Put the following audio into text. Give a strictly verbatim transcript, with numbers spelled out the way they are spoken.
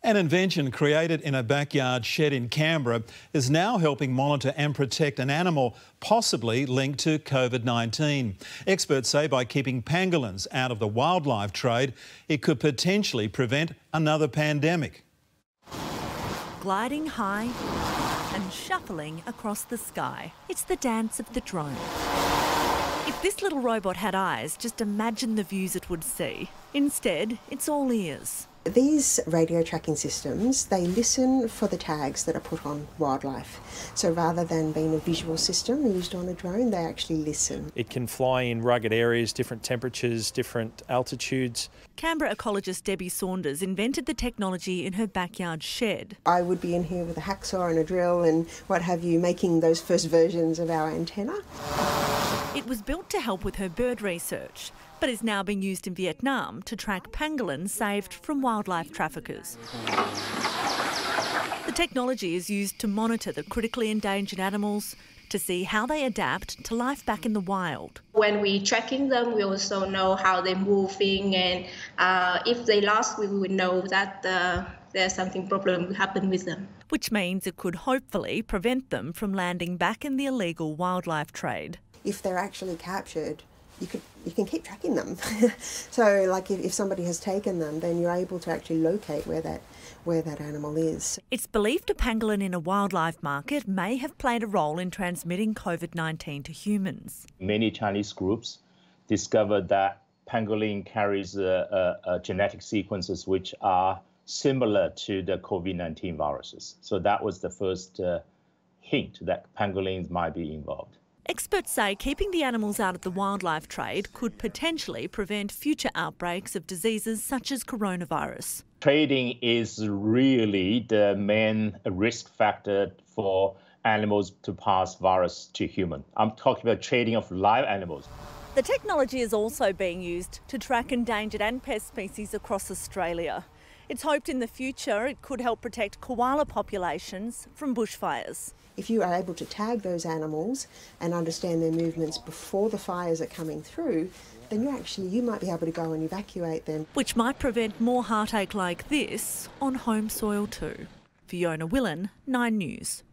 An invention created in a backyard shed in Canberra is now helping monitor and protect an animal possibly linked to COVID nineteen. Experts say by keeping pangolins out of the wildlife trade, it could potentially prevent another pandemic. Gliding high and shuffling across the sky. It's the dance of the drone. If this little robot had eyes, just imagine the views it would see. Instead, it's all ears. These radio tracking systems, they listen for the tags that are put on wildlife. So rather than being a visual system used on a drone, they actually listen. It can fly in rugged areas, different temperatures, different altitudes. Canberra ecologist Debbie Saunders invented the technology in her backyard shed. I would be in here with a hacksaw and a drill and what have you, making those first versions of our antenna. It was built to help with her bird research, but is now being used in Vietnam to track pangolins saved from wildlife traffickers. The technology is used to monitor the critically endangered animals, to see how they adapt to life back in the wild. When we're tracking them, we also know how they're moving, and uh, if they lost, we would know that uh, there's something problem will happen with them. Which means it could hopefully prevent them from landing back in the illegal wildlife trade. If they're actually captured, you could you can keep tracking them. So like if, if somebody has taken them, then you're able to actually locate where that where that animal is. It's believed a pangolin in a wildlife market may have played a role in transmitting COVID nineteen to humans. Many Chinese groups discovered that pangolin carries a, a, a genetic sequences which are similar to the COVID nineteen viruses. So that was the first uh, hint that pangolins might be involved. Experts say keeping the animals out of the wildlife trade could potentially prevent future outbreaks of diseases such as coronavirus. Trading is really the main risk factor for animals to pass virus to human. I'm talking about trading of live animals. The technology is also being used to track endangered and pest species across Australia. It's hoped in the future it could help protect koala populations from bushfires. If you are able to tag those animals and understand their movements before the fires are coming through, then you actually you might be able to go and evacuate them. Which might prevent more heartache like this on home soil too. Fiona Willan, Nine News.